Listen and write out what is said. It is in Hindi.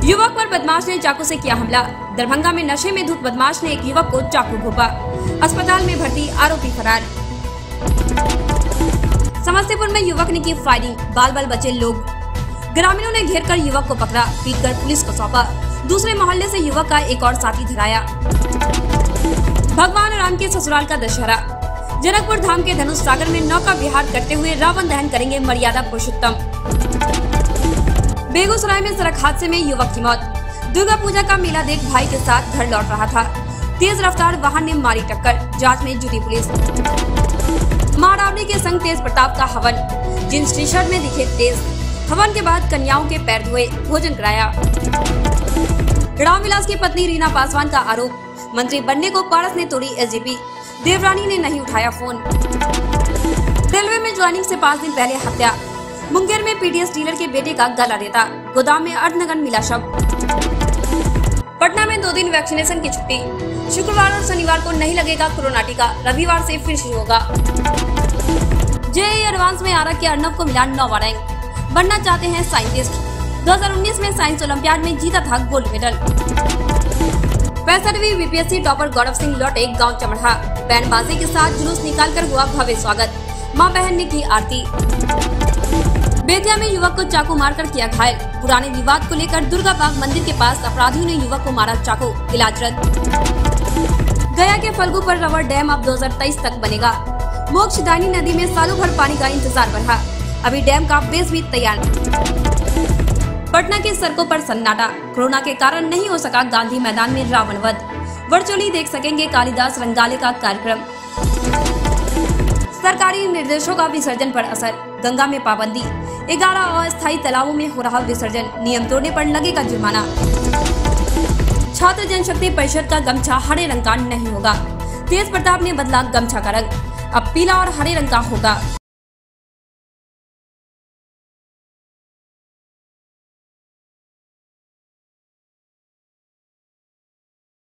युवक पर बदमाश ने चाकू से किया हमला। दरभंगा में नशे में धुत बदमाश ने एक युवक को चाकू घोंपा। अस्पताल में भर्ती, आरोपी फरार। समस्तीपुर में युवक ने की फायरिंग, बाल बाल बचे लोग। ग्रामीणों ने घेरकर युवक को पकड़ा, पीटकर पुलिस को सौंपा। दूसरे मोहल्ले से युवक का एक और साथी धराया। भगवान राम के ससुराल का दशहरा। जनकपुर धाम के धनुष सागर में नौका विहार करते हुए रावण दहन करेंगे मर्यादा पुरुषोत्तम। बेगूसराय में सड़क हादसे में युवक की मौत। दुर्गा पूजा का मेला देख भाई के साथ घर लौट रहा था। तेज रफ्तार वाहन ने मारी टक्कर, जांच में जुटी पुलिस। महारावणी के संग तेज प्रताप का हवन, जींस टी शर्ट में दिखे तेज। हवन के बाद कन्याओं के पैर धोए, भोजन कराया। रामविलास की पत्नी रीना पासवान का आरोप, मंत्री बनने को पारस ने तोड़ी एसजीपी। देवरानी ने नहीं उठाया फोन। रेलवे में ज्वाइनिंग से 5 दिन पहले हत्या। मुंगेर में पीडीएस डीलर के बेटे का गला रेता, गोदाम में अर्धनग्न मिला शव। पटना में 2 दिन वैक्सीनेशन की छुट्टी। शुक्रवार और शनिवार को नहीं लगेगा कोरोना टीका, रविवार से फिर शुरू होगा। जेईई एडवांस में आरक के अर्नब को मिला 9वां रैंक। बनना चाहते हैं साइंटिस्ट। 2019 में साइंस ओलंपियाड में जीता था गोल्ड मेडल। 65वीं बीपीएससी टॉपर गौरव सिंह लौटे गांव चमड़ा। बैंडबाजी के साथ जुलूस निकालकर हुआ भव्य स्वागत। मां बहन ने की आरती। बेतिया में युवक को चाकू मारकर किया घायल। पुराने विवाद को लेकर दुर्गा बाग मंदिर के पास अपराधियों ने युवक को मारा चाकू, इलाज रद्द। गया के फल्गु पर रबर डैम अब 2023 तक बनेगा। मोक्षदायिनी नदी में सालों भर पानी का इंतजार बढ़ा, अभी डैम का बेस भी तैयार। पटना के सड़कों पर सन्नाटा, कोरोना के कारण नहीं हो सका गांधी मैदान में रावण वध। वर्चुअली देख सकेंगे कालिदास रंगाले का कार्यक्रम। सरकारी निर्देशों का विसर्जन पर असर, गंगा में पाबंदी। 11 अस्थायी तालाबों में हो रहा विसर्जन, नियम तोड़ने पर लगेगा जुर्माना। छात्र जनशक्ति परिषद का गमछा हरे रंग का नहीं होगा। तेज प्रताप ने बदला गमछा का रंग, अब पीला और हरे रंग का होगा।